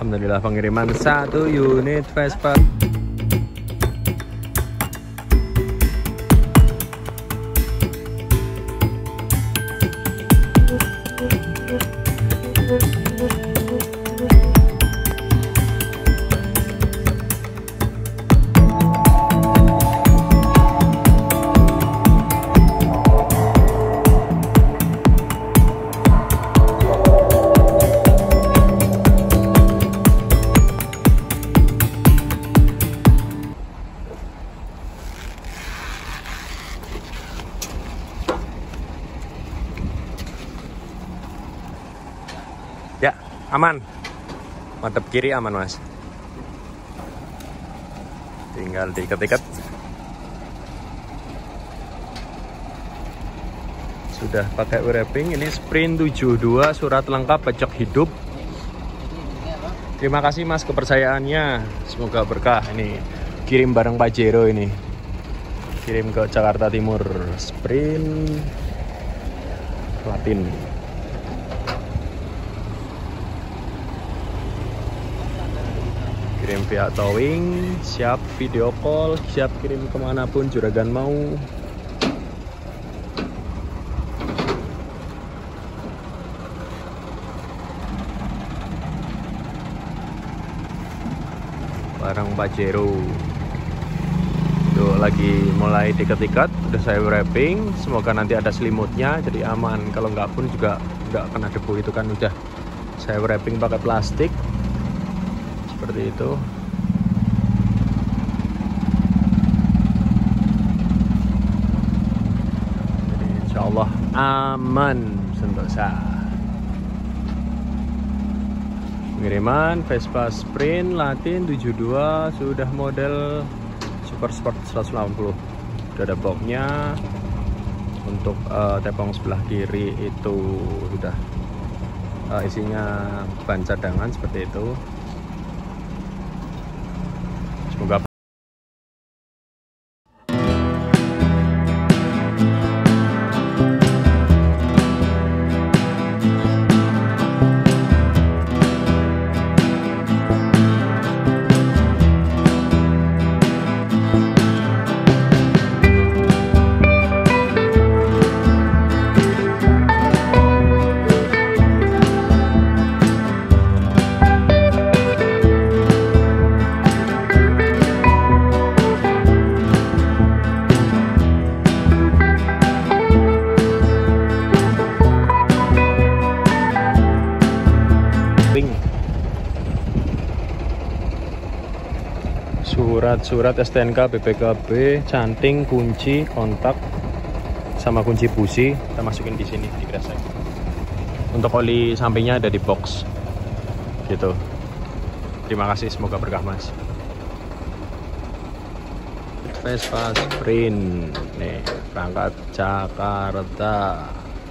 Alhamdulillah pengiriman 1 unit Vespa. Ya, aman. Madep kiri aman, Mas. Tinggal diikat-ikat. Sudah pakai wrapping. Ini Sprint 72, surat lengkap, pajak hidup. Terima kasih Mas kepercayaannya. Semoga berkah. Ini kirim bareng Pajero ini. Kirim ke Jakarta Timur. Sprint Latin. Kirim via towing, siap video call, siap kirim kemanapun juragan mau. Barang Pajero. Tuh lagi mulai diikat-ikat, udah saya wrapping. Semoga nanti ada selimutnya, jadi aman. Kalau nggak pun juga nggak kena debu, itu kan udah saya wrapping pakai plastik. Seperti itu. Jadi insya Allah aman sentosa. Pengiriman Vespa Sprint Latin 72 sudah model Super Sport 180. Sudah ada boxnya. Untuk tepung sebelah kiri itu sudah isinya ban cadangan seperti itu. Semoga surat STNK, BPKB, canting, kunci, kontak, sama kunci busi kita masukin di sini di kresek. Untuk oli sampingnya ada di box, gitu. Terima kasih, semoga berkah Mas. Vespa Sprint, nih berangkat Jakarta.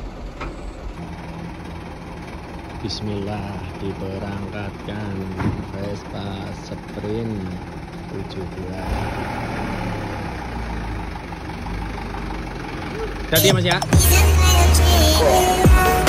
Bismillah, diberangkatkan Vespa Sprint 72. Jadi Mas ya.